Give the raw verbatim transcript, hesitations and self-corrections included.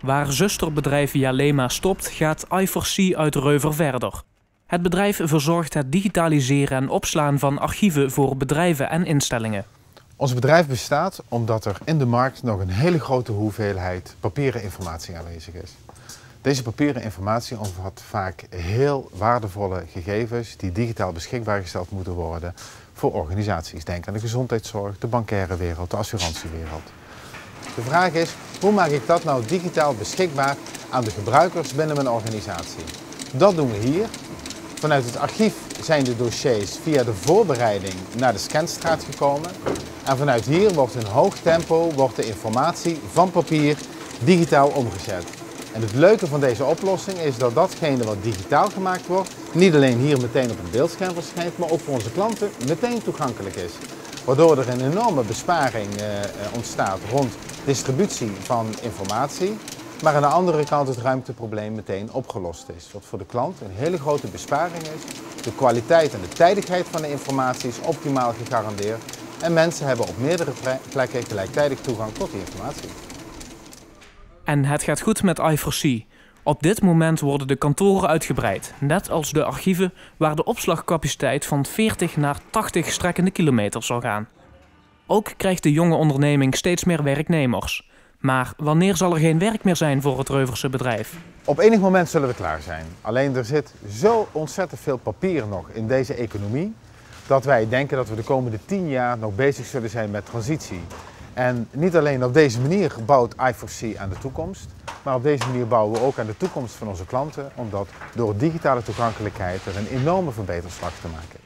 Waar zusterbedrijf Yalema stopt, gaat I four C uit Reuver verder. Het bedrijf verzorgt het digitaliseren en opslaan van archieven voor bedrijven en instellingen. Ons bedrijf bestaat omdat er in de markt nog een hele grote hoeveelheid papieren informatie aanwezig is. Deze papieren informatie omvat vaak heel waardevolle gegevens die digitaal beschikbaar gesteld moeten worden voor organisaties. Denk aan de gezondheidszorg, de bankaire wereld, de assurantiewereld. De vraag is, hoe maak ik dat nou digitaal beschikbaar aan de gebruikers binnen mijn organisatie? Dat doen we hier. Vanuit het archief zijn de dossiers via de voorbereiding naar de scanstraat gekomen. En vanuit hier wordt in hoog tempo wordt de informatie van papier digitaal omgezet. En het leuke van deze oplossing is dat datgene wat digitaal gemaakt wordt, niet alleen hier meteen op het beeldscherm verschijnt, maar ook voor onze klanten meteen toegankelijk is. Waardoor er een enorme besparing eh, ontstaat rond distributie van informatie, maar aan de andere kant het ruimteprobleem meteen opgelost is. Wat voor de klant een hele grote besparing is. De kwaliteit en de tijdigheid van de informatie is optimaal gegarandeerd en mensen hebben op meerdere plekken gelijktijdig toegang tot die informatie. En het gaat goed met I four C. Op dit moment worden de kantoren uitgebreid, net als de archieven waar de opslagcapaciteit van veertig naar tachtig strekkende kilometer zal gaan. Ook krijgt de jonge onderneming steeds meer werknemers. Maar wanneer zal er geen werk meer zijn voor het Reuverse bedrijf? Op enig moment zullen we klaar zijn. Alleen er zit zo ontzettend veel papier nog in deze economie, dat wij denken dat we de komende tien jaar nog bezig zullen zijn met transitie. En niet alleen op deze manier bouwt I four C aan de toekomst, maar op deze manier bouwen we ook aan de toekomst van onze klanten, omdat door digitale toegankelijkheid er een enorme verbeterslag te maken is.